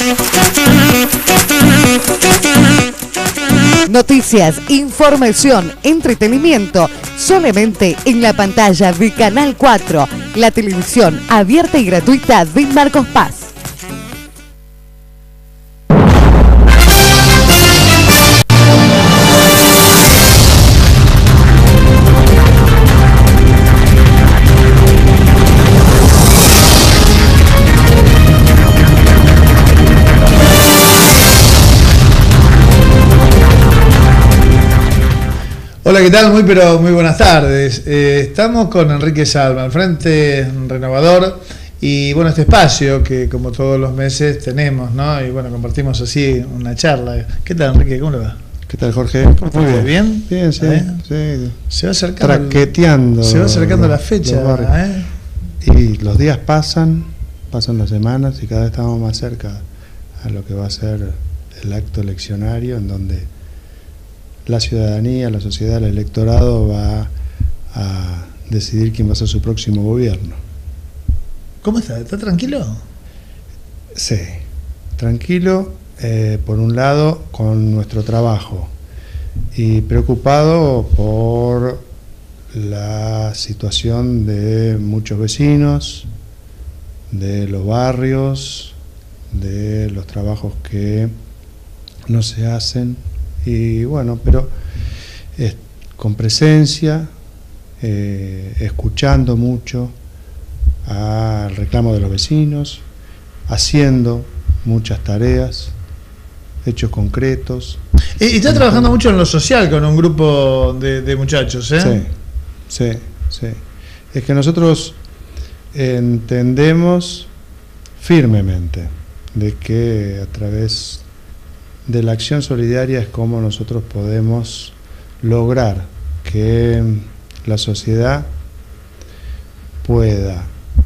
Noticias, información, entretenimiento, solamente en la pantalla de Canal 4, la televisión abierta y gratuita de Marcos Paz. Hola, ¿qué tal? Muy buenas tardes. Estamos con Enrique Salma, el Frente Renovador, y bueno, este espacio que como todos los meses tenemos, ¿no? Y bueno, compartimos así una charla. ¿Qué tal, Enrique? ¿Cómo le va? ¿Qué tal, Jorge? Muy bien. ¿Bien? Bien, sí. Sí. Se va acercando. Traqueteando. Se va acercando la fecha, Y los días pasan las semanas y cada vez estamos más cerca a lo que va a ser el acto eleccionario, en donde la ciudadanía, la sociedad, el electorado va a decidir quién va a ser su próximo gobierno. ¿Cómo está? ¿Está tranquilo? Sí, tranquilo, por un lado, con nuestro trabajo, y preocupado por la situación de muchos vecinos, de los barrios, de los trabajos que no se hacen. Y bueno, pero con presencia, escuchando mucho al reclamo de los vecinos, haciendo muchas tareas, hechos concretos. Y está trabajando mucho en lo social con un grupo de muchachos, ¿eh? Sí. Es que nosotros entendemos firmemente de que a través de la acción solidaria es como nosotros podemos lograr que la sociedad pueda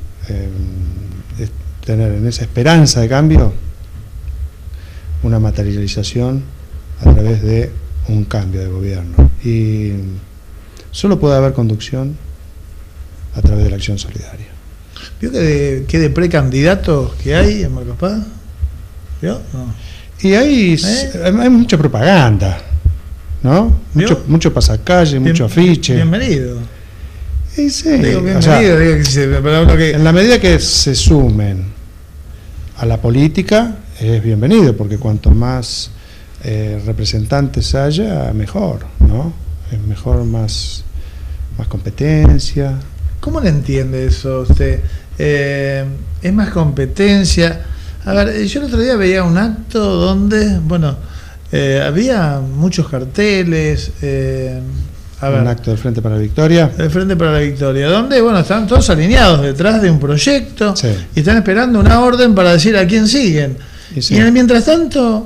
tener en esa esperanza de cambio una materialización a través de un cambio de gobierno. Y solo puede haber conducción a través de la acción solidaria. ¿Vio que de precandidatos que hay en Marcos Paz? ¿Vio? No. Y hay mucha propaganda, ¿no? Mucho pasacalle, mucho afiche. Bienvenido. Sí, digo, bienvenido. En la medida que se sumen a la política, es bienvenido, porque cuanto más representantes haya, mejor, ¿no? Es mejor, más competencia. ¿Cómo le entiende eso usted? ¿Es más competencia? A ver, yo el otro día veía un acto donde, bueno, había muchos carteles. Un acto del Frente para la Victoria. El Frente para la Victoria, donde, bueno, están todos alineados detrás de un proyecto, sí, y están esperando una orden para decir a quién siguen. Sí. Y en el mientras tanto,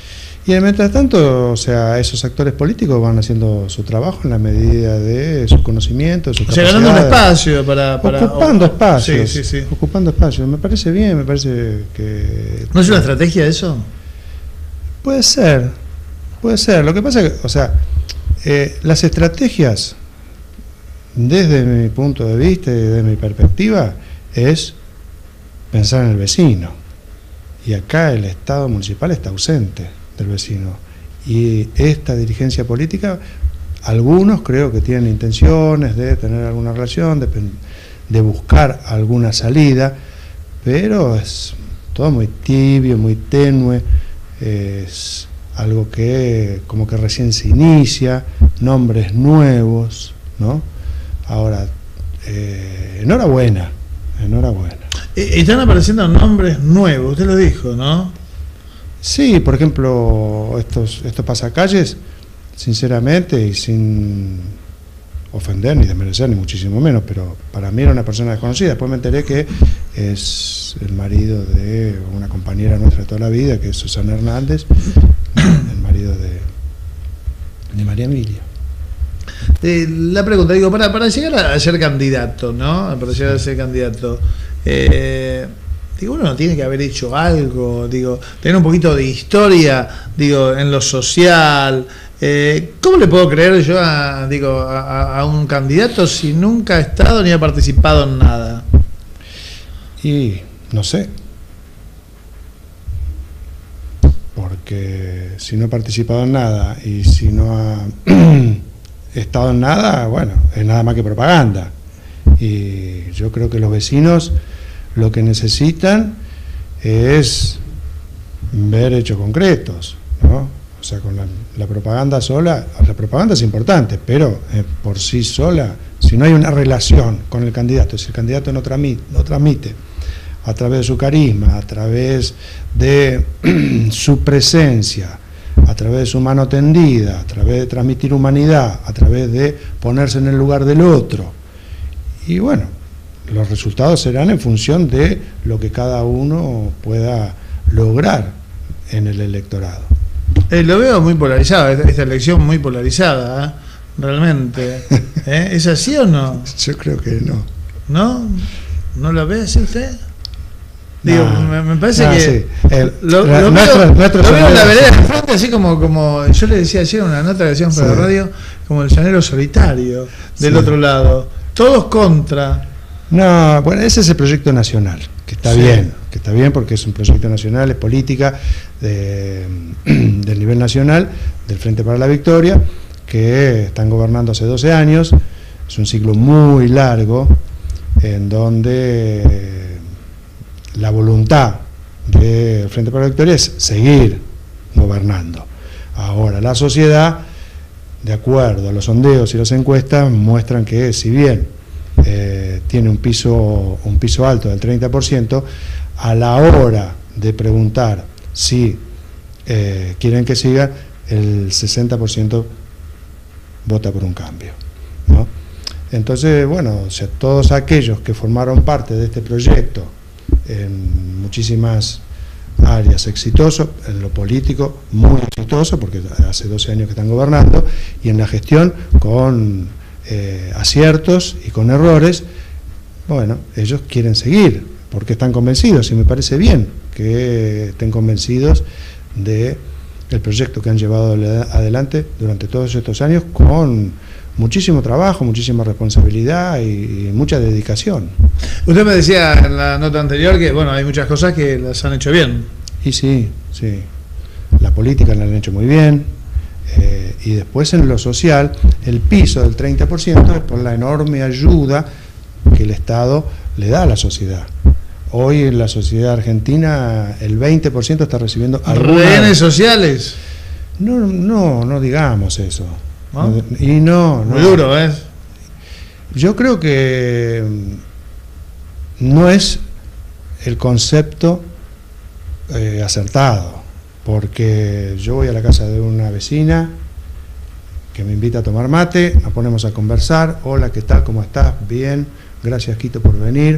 o sea, esos actores políticos van haciendo su trabajo en la medida de su conocimiento, de su capacidad. Ganando un espacio ocupando espacios. Sí. Ocupando espacios. Me parece bien, me parece que... ¿No es una estrategia eso? Puede ser. Lo que pasa es que, o sea, las estrategias, desde mi punto de vista y desde mi perspectiva, es pensar en el vecino. Y acá el Estado municipal está ausente del vecino. Y esta dirigencia política, algunos creo que tienen intenciones de tener alguna relación, de buscar alguna salida, pero es todo muy tibio, muy tenue, es algo que como que recién se inicia, nombres nuevos, ¿no? Ahora, enhorabuena. Están apareciendo nombres nuevos, usted lo dijo, ¿no? Sí, por ejemplo, estos pasacalles, sinceramente y sin ofender ni desmerecer ni muchísimo menos, pero para mí era una persona desconocida. Después me enteré que es el marido de una compañera nuestra de toda la vida, que es Susana Hernández, el marido de María Emilia. La pregunta, digo, para llegar a ser candidato, ¿no? Para llegar a ser candidato, digo, uno tiene que haber hecho algo, digo, tener un poquito de historia, digo, en lo social. ¿Cómo le puedo creer yo a un candidato si nunca ha estado ni ha participado en nada? Y no sé. porque si no ha participado en nada y si no ha estado en nada, bueno, es nada más que propaganda. Y yo creo que los vecinos lo que necesitan es ver hechos concretos, ¿no? O sea, con la propaganda sola, la propaganda es importante, pero por sí sola, si no hay una relación con el candidato, si el candidato no transmite a través de su carisma, a través de su presencia, a través de su mano tendida, a través de transmitir humanidad, a través de ponerse en el lugar del otro. Y bueno, los resultados serán en función de lo que cada uno pueda lograr en el electorado. Lo veo muy polarizado, esta elección muy polarizada, realmente. ¿Es así o no? Yo creo que no. ¿No? ¿No lo ve así usted? Digo, me parece que sí. lo veo en la vereda de frente, así como yo le decía ayer en una nota que hacíamos para la radio, como el llanero solitario del otro lado, todos contra. No, bueno, ese es el proyecto nacional, que está bien porque es un proyecto nacional, es política del nivel nacional, del Frente para la Victoria, que están gobernando hace 12 años, es un ciclo muy largo, en donde la voluntad del Frente para la Victoria es seguir gobernando. Ahora, la sociedad, de acuerdo a los sondeos y las encuestas, muestran que si bien tiene un piso alto del 30%, a la hora de preguntar si quieren que siga, el 60% vota por un cambio, ¿no? Entonces, bueno, o sea, todos aquellos que formaron parte de este proyecto en muchísimas áreas exitoso, en lo político muy exitoso, porque hace 12 años que están gobernando, y en la gestión con aciertos y con errores, bueno, ellos quieren seguir, porque están convencidos, y me parece bien que estén convencidos de el proyecto que han llevado adelante durante todos estos años con muchísimo trabajo, muchísima responsabilidad y mucha dedicación. Usted me decía en la nota anterior que, bueno, hay muchas cosas que las han hecho bien. Y sí, la política la han hecho muy bien, y después en lo social, el piso del 30% es por la enorme ayuda que el Estado le da a la sociedad. Hoy en la sociedad argentina el 20% está recibiendo rehenes sociales. No digamos eso. ¿No? Y no. Muy duro, ¿eh? Yo creo que no es el concepto acertado, porque yo voy a la casa de una vecina que me invita a tomar mate, nos ponemos a conversar, hola, ¿qué tal? ¿Cómo estás? Bien, gracias Quito por venir,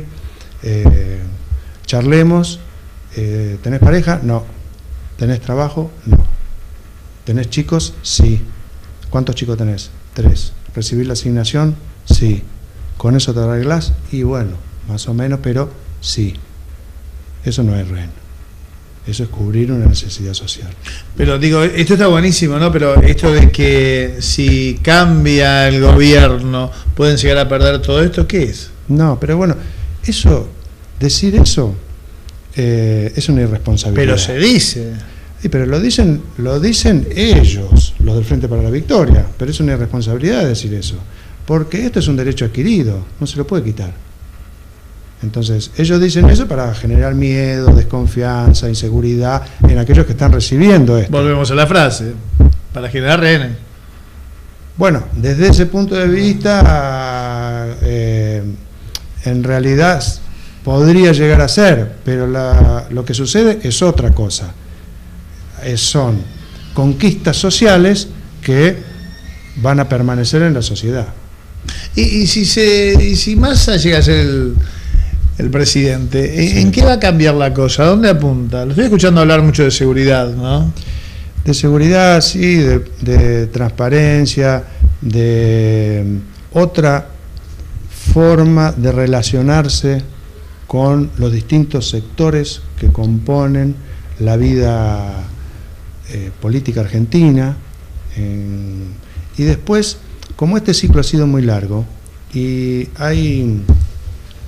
charlemos, ¿tenés pareja? No. ¿Tenés trabajo? No. ¿Tenés chicos? Sí. ¿Cuántos chicos tenés? 3. ¿Recibir la asignación? Sí. ¿Con eso te arreglás? Y bueno, más o menos, pero sí. Eso no es rehén. Eso es cubrir una necesidad social. Pero digo, esto está buenísimo, ¿no? Pero esto de que si cambia el gobierno pueden llegar a perder todo esto, ¿qué es? No, pero bueno, decir eso es una irresponsabilidad. Pero se dice. Sí, pero lo dicen ellos, los del Frente para la Victoria, pero es una irresponsabilidad decir eso, porque esto es un derecho adquirido, no se lo puede quitar. Entonces, ellos dicen eso para generar miedo, desconfianza, inseguridad en aquellos que están recibiendo esto. Volvemos a la frase, para generar rehenes. Bueno, desde ese punto de vista, en realidad podría llegar a ser, pero lo que sucede es otra cosa. Son conquistas sociales que van a permanecer en la sociedad. Y si Massa llega a ser el presidente, ¿en qué va a cambiar la cosa? ¿A dónde apunta? Lo estoy escuchando hablar mucho de seguridad, ¿no? De seguridad, sí, de transparencia, de otra forma de relacionarse con los distintos sectores que componen la vida política argentina. Y después, como este ciclo ha sido muy largo y hay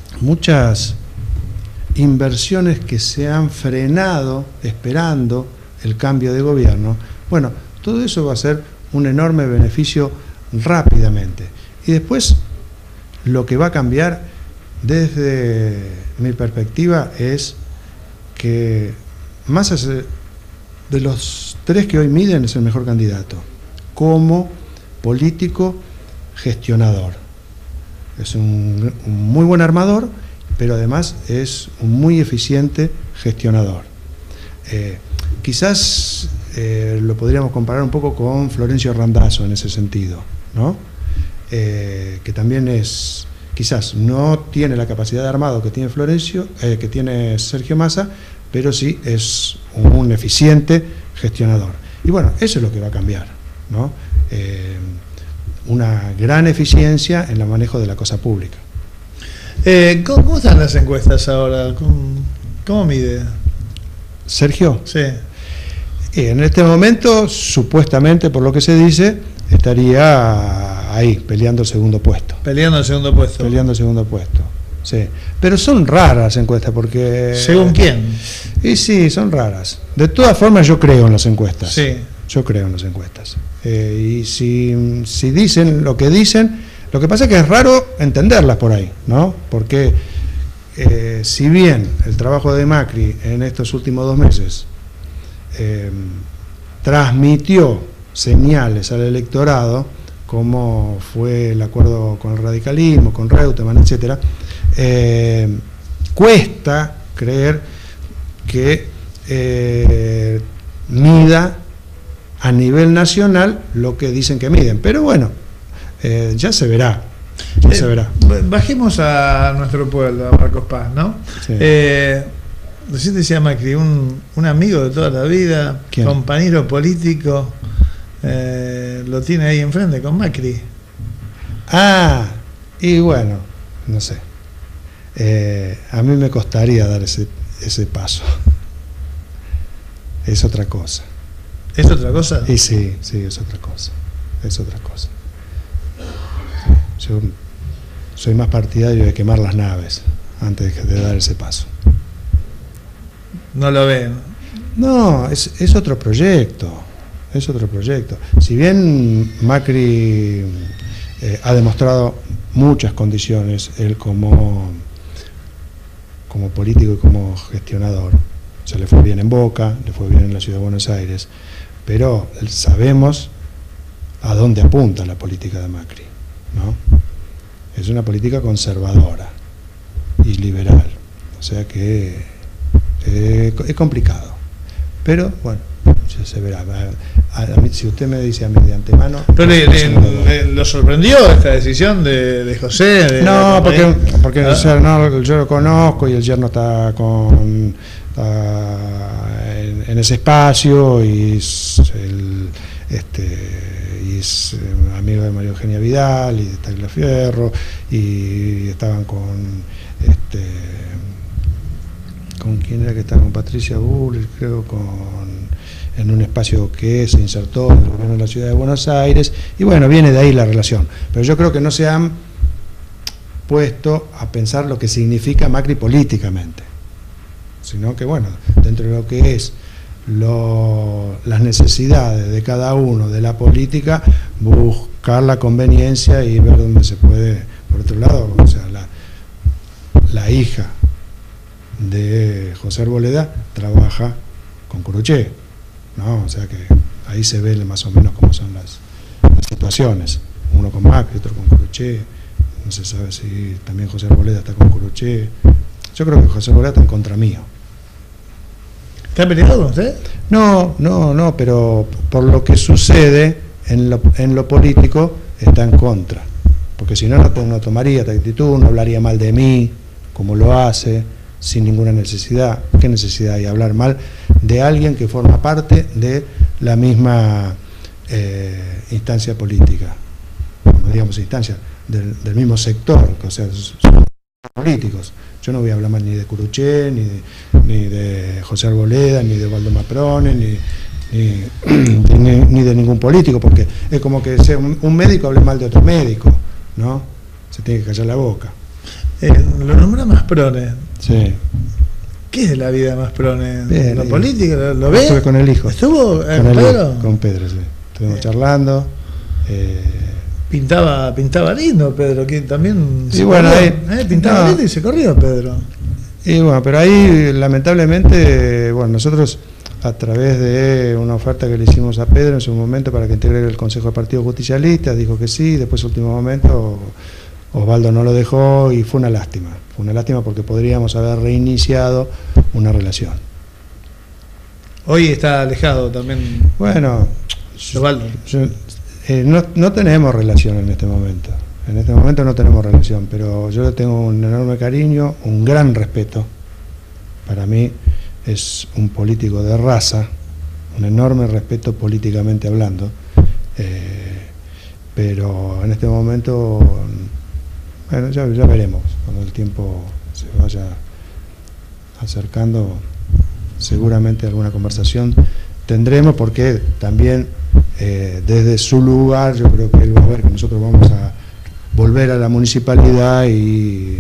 muchas inversiones que se han frenado esperando el cambio de gobierno, bueno, todo eso va a ser un enorme beneficio rápidamente. Y después, lo que va a cambiar desde mi perspectiva es que más de los tres que hoy miden es el mejor candidato como político gestionador. Es un muy buen armador, pero además es un muy eficiente gestionador. Quizás lo podríamos comparar un poco con Florencio Randazzo en ese sentido, ¿no? Que también es, quizás no tiene la capacidad de armado que tiene Florencio, que tiene Sergio Massa, pero sí es un eficiente gestionador. Y bueno, eso es lo que va a cambiar, ¿no? Una gran eficiencia en el manejo de la cosa pública. ¿Cómo están las encuestas ahora? ¿Cómo mide? Sergio. Sí. En este momento, supuestamente, por lo que se dice, estaría ahí, peleando el segundo puesto. Peleando el segundo puesto. Peleando el segundo puesto, sí. Pero son raras las encuestas, porque... ¿Según quién? Y sí, son raras. De todas formas, yo creo en las encuestas. Sí. Yo creo en las encuestas. Y si dicen lo que dicen, lo que pasa es que es raro entenderlas por ahí, ¿no? Porque si bien el trabajo de Macri en estos últimos 2 meses transmitió señales al electorado, como fue el acuerdo con el radicalismo, con Reutemann, etcétera, cuesta creer que mida a nivel nacional lo que dicen que miden, pero bueno, ya se verá, ya se verá. Bajemos a nuestro pueblo, a Marcos Paz, ¿no? Sí. Recién decía Macri, un amigo de toda la vida, ¿quién? Compañero político, lo tiene ahí enfrente con Macri. Ah, y bueno, no sé, a mí me costaría dar ese paso. Es otra cosa. ¿Es otra cosa? Y sí, es otra cosa. Es otra cosa. Yo soy más partidario de quemar las naves antes de dar ese paso. No lo ven. No, es otro proyecto. Es otro proyecto. Si bien Macri ha demostrado muchas condiciones, él como político y como gestionador, se le fue bien en Boca, le fue bien en la Ciudad de Buenos Aires, pero sabemos a dónde apunta la política de Macri, ¿no? Es una política conservadora y liberal, o sea que es complicado, pero bueno, ya se verá. A mí, si usted me dice a mí de antemano... ¿Pero lo sorprendió esta decisión de José? No, porque o sea, no, yo lo conozco y el yerno está en ese espacio y es amigo de María Eugenia Vidal y de Tagliaferro, y estaban con quién era que estaba, con Patricia Bullrich, creo, en un espacio que se insertó en el gobierno de la Ciudad de Buenos Aires, y bueno, viene de ahí la relación, pero yo creo que no se han puesto a pensar lo que significa Macri políticamente, sino que bueno, dentro de lo que es las necesidades de cada uno de la política, buscar la conveniencia y ver dónde se puede. Por otro lado, o sea, la hija de José Arboleda trabaja con Curuché, ¿no? O sea que ahí se ve más o menos cómo son las situaciones, uno con Macri, otro con Curuché, no se sabe si también José Arboleda está con Curuché. Yo creo que José Arboleda está en contra mío. ¿Está peleado con usted? No, pero por lo que sucede en lo político está en contra, porque si no, no tomaría esta actitud, no hablaría mal de mí como lo hace, sin ninguna necesidad. ¿Qué necesidad hay de hablar mal de alguien que forma parte de la misma instancia política, digamos instancia del mismo sector, o sea, son políticos? Yo no voy a hablar mal ni de Curuché, ni de José Arboleda, ni de Waldo Maprone, ni de ningún político, porque es como que sea un médico hable mal de otro médico, ¿no? Se tiene que callar la boca. Lo nombra Maprone. Sí. ¿Qué es de la vida de Masprone? Bien, ¿Lo político? ¿Lo ve? Estuve con el hijo. ¿Estuvo con Pedro? Con Pedro, sí. Estuvimos charlando. Pintaba lindo Pedro, que también se bueno, corrió, pintaba lindo y se corrió Pedro. Y bueno, pero ahí lamentablemente, bueno, nosotros a través de una oferta que le hicimos a Pedro en su momento para que integre el Consejo de Partido Justicialista, dijo que sí, después último momento Osvaldo no lo dejó y fue una lástima porque podríamos haber reiniciado una relación. Hoy está alejado también. Bueno, Osvaldo. No tenemos relación en este momento. En este momento no tenemos relación, pero yo le tengo un enorme cariño, un gran respeto. Para mí es un político de raza, un enorme respeto políticamente hablando. Pero en este momento, bueno, ya veremos. Cuando el tiempo se vaya acercando, seguramente alguna conversación tendremos, porque también desde su lugar yo creo que él va a ver que nosotros vamos a volver a la municipalidad y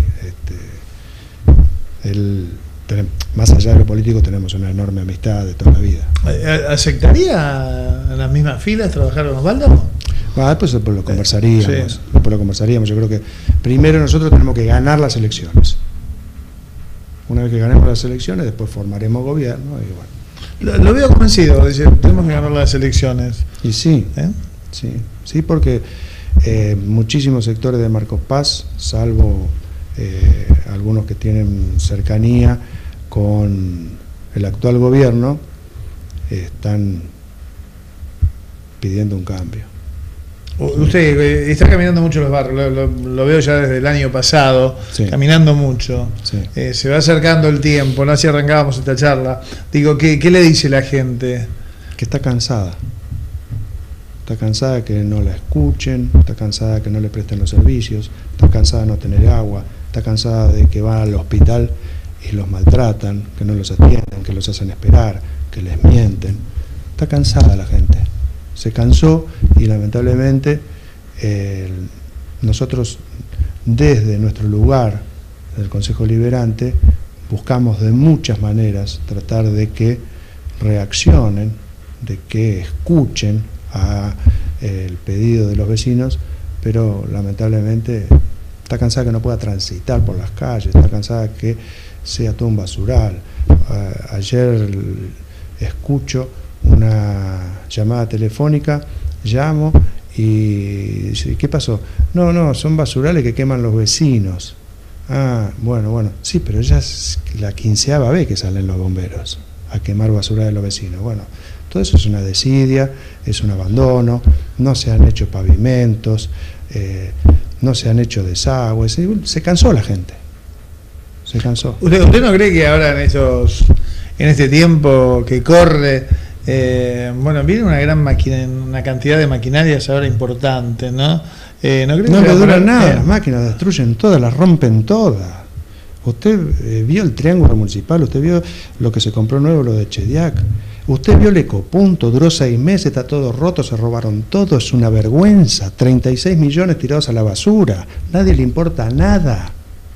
más allá de lo político tenemos una enorme amistad de toda la vida. ¿Aceptaría en las mismas filas trabajar con Osvaldo? Después lo conversaríamos, sí. Después lo conversaríamos. Yo creo que primero nosotros tenemos que ganar las elecciones. Una vez que ganemos las elecciones, después formaremos gobierno y bueno. Lo veo convencido, dice, tenemos que ganar las elecciones. Y sí, sí, porque muchísimos sectores de Marcos Paz, salvo algunos que tienen cercanía con el actual gobierno, están pidiendo un cambio. Usted está caminando mucho los barrios, lo veo ya desde el año pasado, sí. Caminando mucho, sí. Se va acercando el tiempo, no así arrancábamos esta charla. Digo, ¿qué le dice la gente? Que está cansada que no la escuchen, está cansada que no le presten los servicios, está cansada de no tener agua, está cansada de que van al hospital y los maltratan, que no los atienden, que los hacen esperar, que les mienten. Está cansada la gente. Se cansó y lamentablemente nosotros desde nuestro lugar del Consejo Liberante buscamos de muchas maneras tratar de que reaccionen, de que escuchen el pedido de los vecinos, pero lamentablemente está cansada que no pueda transitar por las calles, está cansada que sea todo un basural. Ayer escucho una llamada telefónica, llamo y dice, ¿qué pasó? No, son basurales que queman los vecinos. Bueno, sí, pero ya es la 15ª vez que salen los bomberos a quemar basura de los vecinos. Bueno, todo eso es una desidia, es un abandono, no se han hecho pavimentos, no se han hecho desagües, se cansó la gente, se cansó. ¿Usted no cree que ahora en este tiempo que corre, viene una gran una cantidad de maquinarias ahora importantes, ¿no? No le duran nada, las máquinas destruyen todas, las rompen todas. Usted vio el triángulo municipal, usted vio lo que se compró nuevo, lo de Chediac, usted vio el Ecopunto, duró 6 meses, está todo roto, se robaron todo, es una vergüenza, 36 millones tirados a la basura, nadie le importa nada.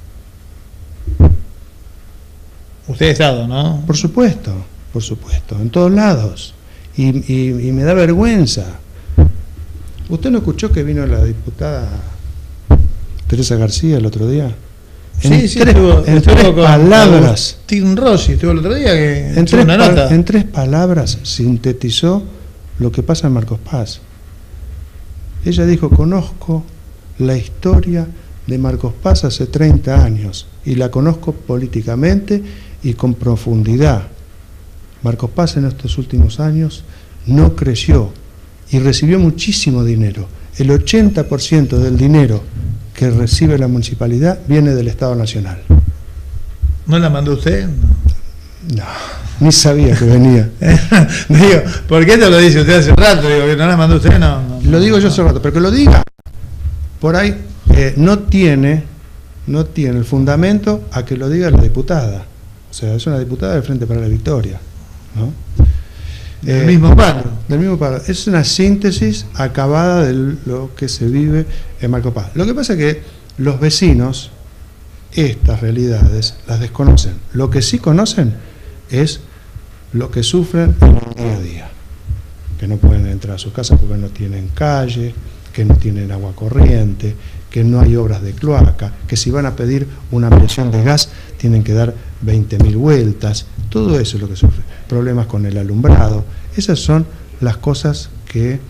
Usted ha estado, ¿no? Por supuesto, en todos lados, y me da vergüenza. ¿Usted no escuchó que vino la diputada Teresa García el otro día? Estuvo con palabras. Tim Rossi estuvo el otro día que en 3 palabras sintetizó lo que pasa en Marcos Paz. Ella dijo, conozco la historia de Marcos Paz hace 30 años y la conozco políticamente y con profundidad. Marcos Paz en estos últimos años no creció y recibió muchísimo dinero. El 80% del dinero que recibe la municipalidad viene del Estado Nacional. ¿No la mandó usted? No, ni sabía que venía. Digo, ¿por qué te lo dice usted hace rato? Digo, que no la mandó usted, no. Lo digo yo hace rato, pero que lo diga. Por ahí no tiene el fundamento a que lo diga la diputada. O sea, es una diputada del Frente para la Victoria, ¿no? Del mismo palo. Es una síntesis acabada de lo que se vive en Marcos Paz. Lo que pasa es que los vecinos estas realidades las desconocen. Lo que sí conocen es lo que sufren en el día a día, que no pueden entrar a sus casas porque no tienen calle, que no tienen agua corriente, que no hay obras de cloaca, que si van a pedir una ampliación de gas tienen que dar 20.000 vueltas. Todo eso es lo que sufre. Problemas con el alumbrado. Esas son las cosas que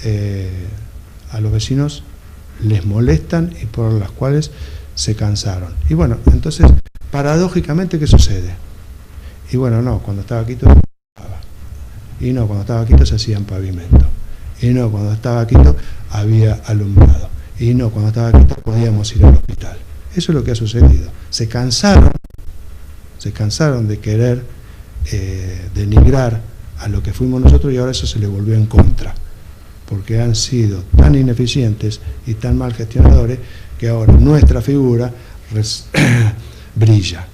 a los vecinos les molestan y por las cuales se cansaron. Y bueno, entonces, paradójicamente, ¿qué sucede? Y bueno, no, cuando estaba Quito, y no, cuando estaba Quito se hacían pavimento. Y no, cuando estaba Quito había alumbrado. Y no, cuando estaba Quito podíamos ir al hospital. Eso es lo que ha sucedido. Se cansaron de querer denigrar a lo que fuimos nosotros y ahora eso se le volvió en contra. Porque han sido tan ineficientes y tan mal gestionadores que ahora nuestra figura brilla.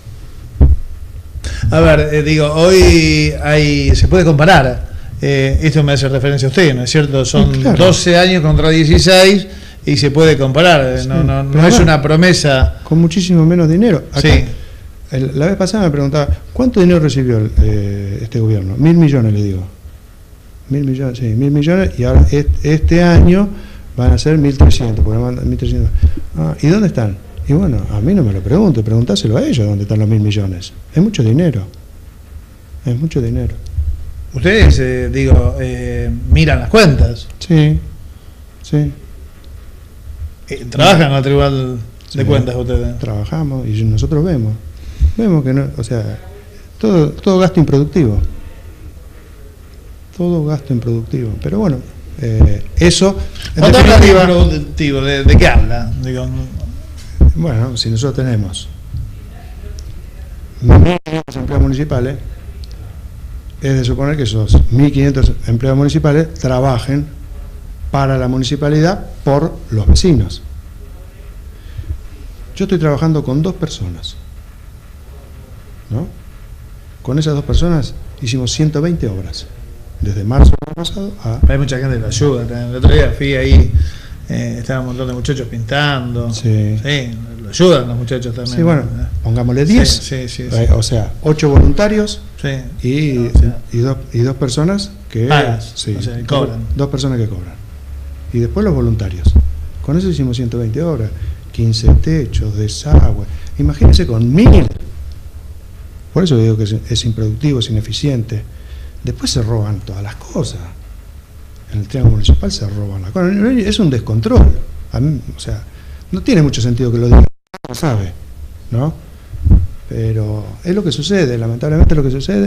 A ver, digo, hoy se puede comparar, esto me hace referencia a usted, ¿no es cierto? Son claro. 12 años contra 16 y se puede comparar, sí, no es una promesa. Con muchísimo menos dinero. Acá, sí. La vez pasada me preguntaba, ¿cuánto dinero recibió este gobierno? 1.000 millones, le digo. 1.000 millones, sí, 1.000 millones, y ahora este año van a ser 1.300, porque mandan 1.300. ¿Y dónde están? Y bueno, a mí no me lo pregunte, preguntáselo a ellos dónde están los 1.000 millones. Es mucho dinero. Es mucho dinero. Ustedes, miran las cuentas. Sí, sí. ¿Trabajan en el Tribunal de Cuentas ustedes? Trabajamos y nosotros vemos que no, o sea, todo gasto improductivo. Todo gasto improductivo. Pero bueno, eso... ¿Cuánto gasto improductivo? ¿De qué habla? Digo, bueno, si nosotros tenemos 1.500 empleados municipales, es de suponer que esos 1.500 empleados municipales trabajen para la municipalidad por los vecinos. Yo estoy trabajando con 2 personas, ¿no? Con esas 2 personas hicimos 120 obras, desde marzo del año pasado a... Hay mucha gente que lo ayuda. El otro día fui ahí, estaban un montón de muchachos pintando. Sí. Sí, lo ayudan los muchachos también. Sí, bueno, pongámosle 10. Sí. O sea, 8 voluntarios, sí. y dos personas que... Pagas, sí, o sea, cobran. 2 personas que cobran. Y después los voluntarios. Con eso hicimos 120 obras, 15 techos, desagüe. Imagínense con 1.000. Por eso digo que es improductivo, es ineficiente. Después se roban todas las cosas. En el Triángulo Municipal se roban las cosas. Es un descontrol. O sea, no tiene mucho sentido que lo diga, no sabe, ¿no? Pero es lo que sucede, lamentablemente lo que sucede.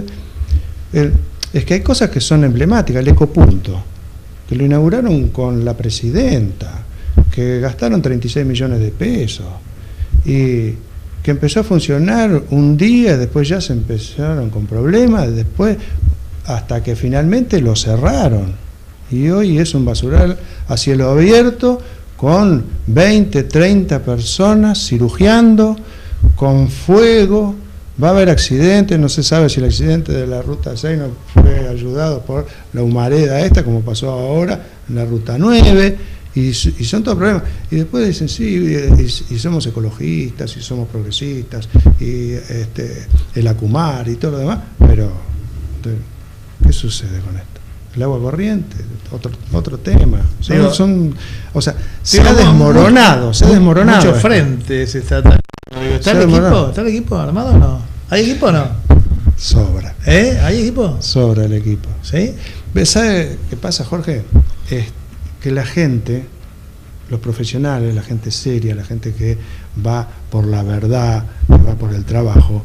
Es que hay cosas que son emblemáticas, el ecopunto, que lo inauguraron con la presidenta, que gastaron 36 millones de pesos, y que empezó a funcionar un día, después ya se empezaron con problemas, después hasta que finalmente lo cerraron. Y hoy es un basural a cielo abierto, con 20, 30 personas cirugiando, con fuego. Va a haber accidentes, no se sabe si el accidente de la Ruta 6 no fue ayudado por la humareda esta, como pasó ahora en la Ruta 9, y son todos problemas. Y después dicen, sí, y somos ecologistas, y somos progresistas, y el Acumar y todo lo demás, pero ¿qué sucede con esto? El agua corriente, otro tema. O sea, se ha desmoronado. Muchos frentes ¿Está el equipo armado o no? ¿Hay equipo o no? Sobra. ¿Hay equipo? Sobra el equipo. ¿Sí? ¿Sabe qué pasa, Jorge? Es que la gente, los profesionales, la gente seria, la gente que va por la verdad, que va por el trabajo,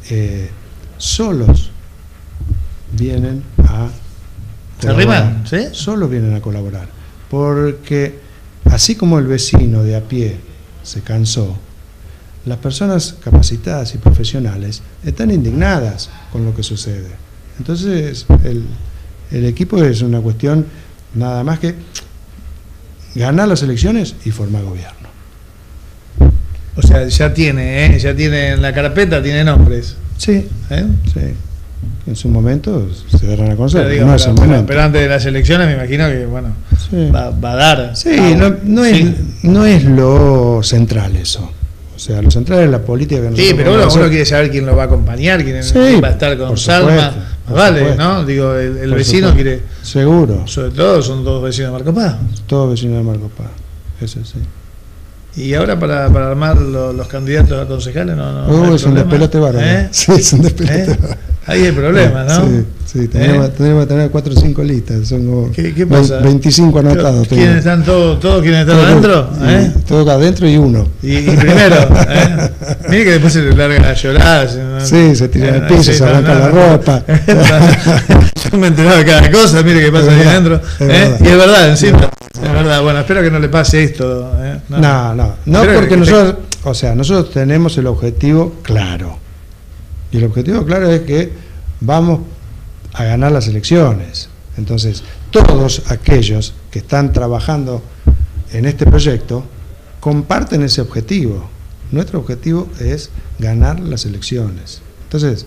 solos vienen a colaborar. ¿Se arriman? ¿Sí? Solos vienen a colaborar. Porque así como el vecino de a pie se cansó, las personas capacitadas y profesionales están indignadas con lo que sucede. Entonces, el equipo es una cuestión nada más que ganar las elecciones y formar gobierno. O sea, ya tiene en la carpeta, tiene nombres. Sí, sí. En su momento se darán a conocer. Pero antes de las elecciones me imagino que sí. va a dar. Sí, no es lo central eso. O sea, lo central es la política que nosotros... Sí, pero uno quiere saber quién lo va a acompañar, quién va a estar con Salma. Vale, ¿no? Digo, el vecino supuesto. quiere... Seguro. Sobre todo son todos vecinos de Marcos Paz. Todos vecinos de Marcos Paz, eso sí. Y ahora para armar los candidatos a concejales no hay es un despelote bárbaro. Sí, es un despelote bárbaro. Ahí hay problemas, ¿no? Sí, tenemos que tener 4 o 5 listas. Son como ¿Qué pasa? 25 anotados. ¿Quiénes están todos quienes están adentro? Todos adentro y uno. Y primero, mire que después se le largan a llorar. Sí, se tiran al piso, se arranca la ropa. Yo me he enterado de cada cosa, mire qué pasa ahí adentro. Y es verdad, encima. Es verdad, bueno, espero que no le pase esto. No, porque nosotros tenemos el objetivo claro. Y el objetivo claro es que vamos a ganar las elecciones. Entonces, todos aquellos que están trabajando en este proyecto comparten ese objetivo. Nuestro objetivo es ganar las elecciones. Entonces,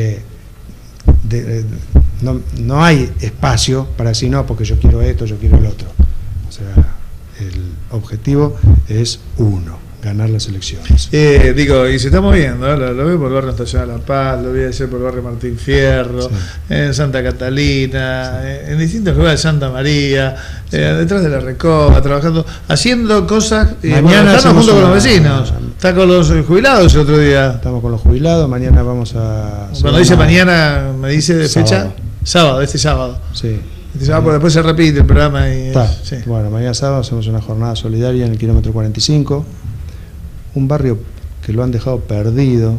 no hay espacio para decir no, porque yo quiero esto, yo quiero el otro. O sea, el objetivo es uno. Ganar las elecciones. Y se está moviendo, lo veo por el barrio Estación de La Paz, lo voy a hacer por el barrio Martín Fierro, en Santa Catalina, en distintos lugares de Santa María, detrás de la Recoba, trabajando, haciendo cosas, estamos junto con los vecinos. Está con los jubilados el otro día. Estamos con los jubilados, mañana vamos a... Cuando dice mañana, me dice de fecha, sábado, este sábado. Sí. Porque después se repite el programa. Bueno, mañana sábado hacemos una jornada solidaria en el kilómetro 45. Un barrio que lo han dejado perdido,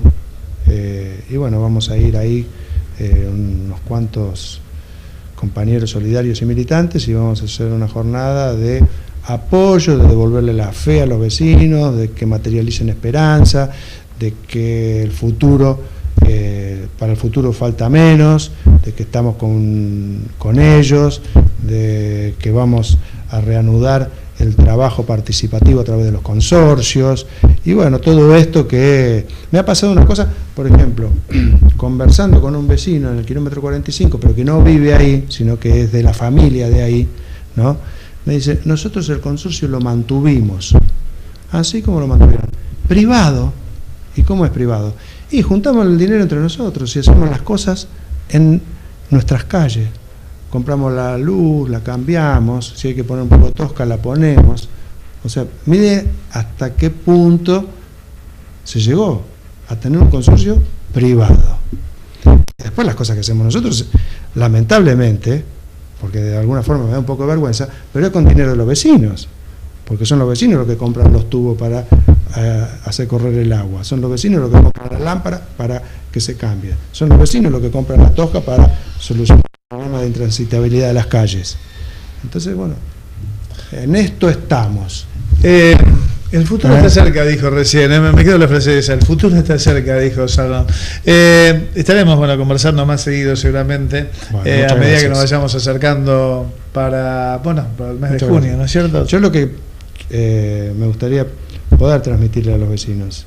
y bueno, vamos a ir ahí unos cuantos compañeros solidarios y militantes y vamos a hacer una jornada de apoyo, de devolverle la fe a los vecinos, de que materialicen esperanza, de que el futuro, para el futuro falta menos, de que estamos con ellos, de que vamos a reanudar el trabajo participativo a través de los consorcios, y bueno, todo esto que... Me ha pasado una cosa, por ejemplo, conversando con un vecino en el kilómetro 45, pero que no vive ahí, sino que es de la familia de ahí, ¿no? Me dice, nosotros el consorcio lo mantuvimos. ¿Así como lo mantuvieron? Privado. ¿Y cómo es privado? Y juntamos el dinero entre nosotros y hacemos las cosas en nuestras calles. Compramos la luz, la cambiamos, si hay que poner un poco tosca la ponemos. O sea, mire hasta qué punto se llegó a tener un consorcio privado. Después las cosas que hacemos nosotros, lamentablemente, porque de alguna forma me da un poco de vergüenza, pero es con dinero de los vecinos, porque son los vecinos los que compran los tubos para hacer correr el agua, son los vecinos los que compran la lámpara para que se cambie, son los vecinos los que compran la tosca para solucionar el problema de intransitabilidad de las calles. Entonces, bueno, en esto estamos. El futuro está cerca, dijo recién, me quedo la frase esa, el futuro está cerca, dijo Salón. Estaremos conversando más seguido seguramente, a medida que nos vayamos acercando para el mes de junio, ¿no es cierto? Yo lo que me gustaría poder transmitirle a los vecinos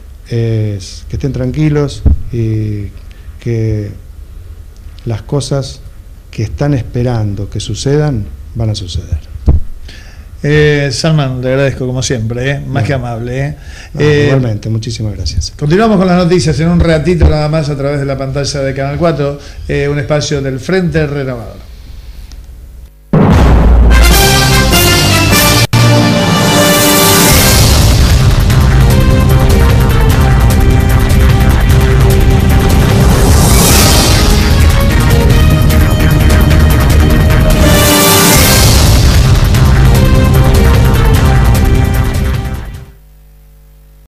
es que estén tranquilos y que las cosas que están esperando que sucedan van a suceder. Salman, le agradezco como siempre, más que amable. Igualmente, muchísimas gracias. Continuamos con las noticias en un ratito nada más a través de la pantalla de Canal 4, un espacio del Frente Renovador.